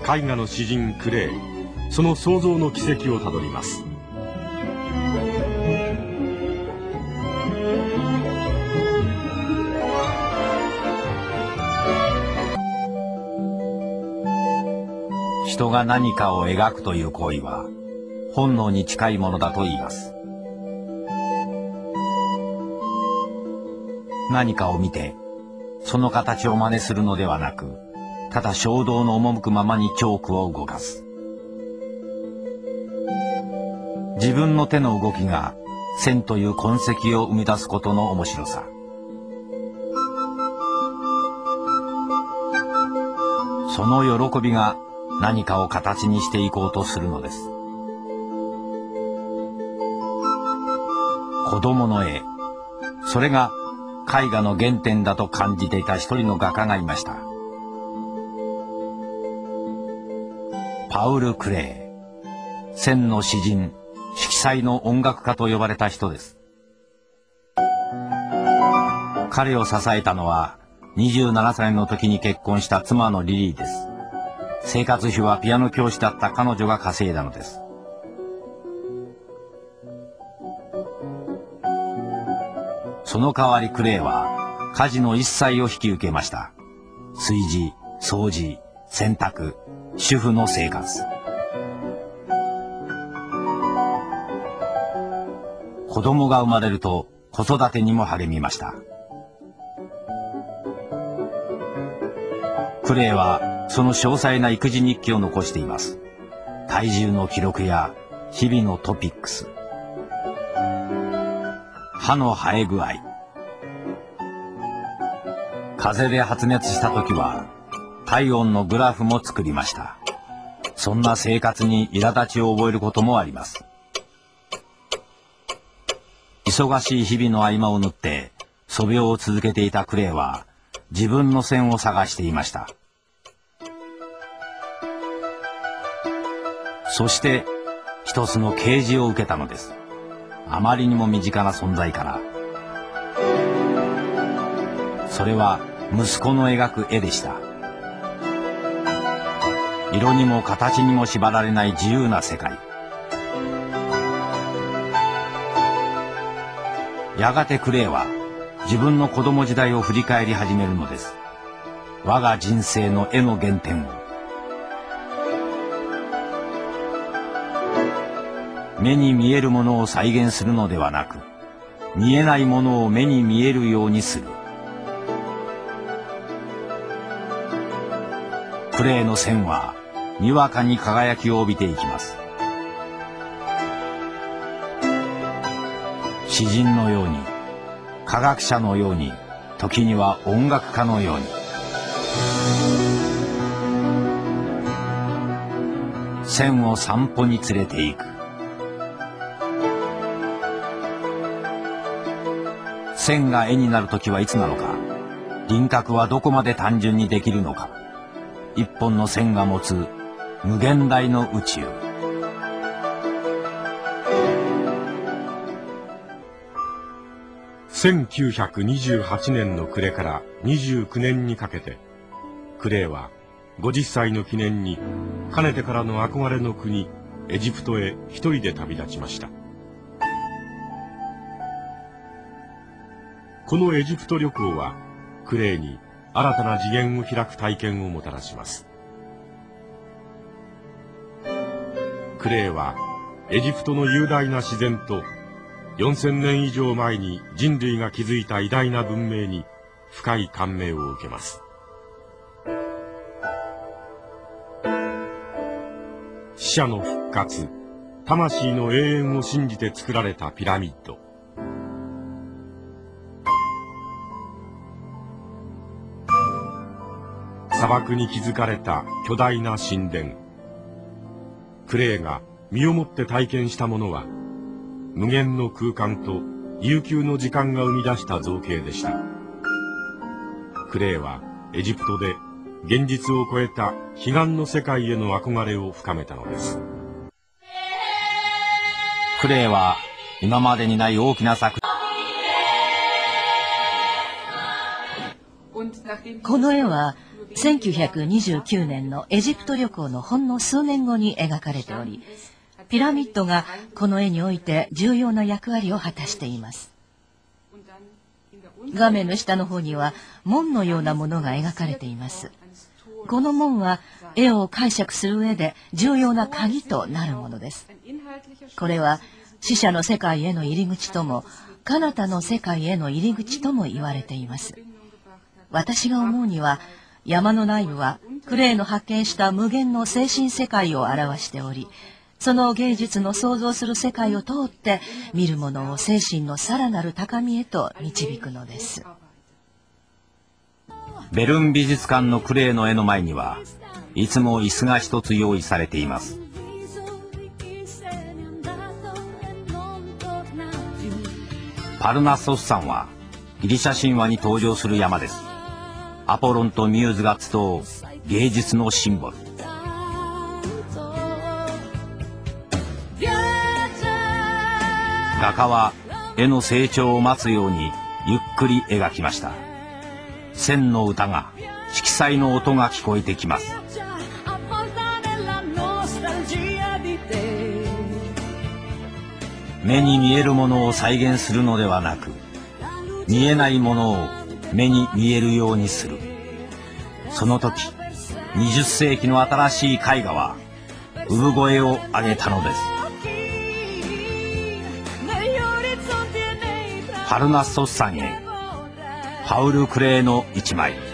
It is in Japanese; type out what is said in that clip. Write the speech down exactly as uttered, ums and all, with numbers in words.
絵画の詩人クレー、その創造の軌跡をたどります。 人が何かを描くという行為は本能に近いものだと言います。何かを見てその形を真似するのではなく、ただ衝動の赴くままにチョークを動かす。自分の手の動きが線という痕跡を生み出すことの面白さ。その喜びが何かを形にしていこうとするのです。子供の絵、それが絵画の原点だと感じていた一人の画家がいました。パウル・クレー、線の詩人、色彩の音楽家と呼ばれた人です。彼を支えたのはにじゅうななさいの時に結婚した妻のリリーです。生活費はピアノ教師だった彼女が稼いだのです。その代わりクレーは家事の一切を引き受けました。炊事、掃除、洗濯、主婦の生活。子供が生まれると子育てにも励みました。クレーはその詳細な育児日記を残しています。体重の記録や日々のトピックス、歯の生え具合。風邪で発熱した時は体温のグラフも作りました。そんな生活に苛立ちを覚えることもあります。忙しい日々の合間を縫って素描を続けていたクレーは自分の線を探していました。そして一つの啓示を受けたのです。あまりにも身近な存在から。それは息子の描く絵でした。色にも形にも縛られない自由な世界。やがてクレーは自分の子供時代を振り返り始めるのです。我が人生の絵の原点を。目に見えるものを再現するのではなく、見えないものを目に見えるようにする。クレーの線はにわかに輝きを帯びていきます。詩人のように、科学者のように、時には音楽家のように。線を散歩に連れて行く。線が絵になる時はいつなのか、輪郭はどこまで単純にできるのか、一本の線が持つ無限大の宇宙。 せんきゅうひゃくにじゅうはちねんの暮れからにじゅうきゅうねんにかけて、クレーはごじゅっさいの記念にかねてからの憧れの国エジプトへ一人で旅立ちました。このエジプト旅行はクレーに新たな次元を開く体験をもたらします。クレーはエジプトの雄大な自然とよんせんねん以上前に人類が築いた偉大な文明に深い感銘を受けます。死者の復活、魂の永遠を信じて作られたピラミッド。砂漠に築かれた巨大な神殿。クレーが身をもって体験したものは、無限の空間と悠久の時間が生み出した造形でした。クレーはエジプトで現実を超えた彼岸の世界への憧れを深めたのです。 クレーは今までにない大きな作この絵はせんきゅうひゃくにじゅうきゅうねんのエジプト旅行のほんの数年後に描かれており、ピラミッドがこの絵において重要な役割を果たしています。画面の下の方には門のようなものが描かれています。この門は絵を解釈する上で重要な鍵となるものです。これは死者の世界への入り口とも彼方の世界への入り口とも言われています。私が思うには、山の内部はクレーの発見した無限の精神世界を表しており、その芸術の創造する世界を通って見る者を精神のさらなる高みへと導くのです。 ベルン美術館のクレーの絵の前にはいつも椅子が一つ用意されています。パルナッソス山はギリシャ神話に登場する山です。アポロンとミューズが集う芸術のシンボル。画家は絵の成長を待つようにゆっくり描きました。線の歌が、色彩の音が聞こえてきます。目に見えるものを再現するのではなく、見えないものを目に見えるようにする。その時、にじゅっせいきの新しい絵画は産声を上げたのです。パルナッソス山へ、パウル・クレーの一枚。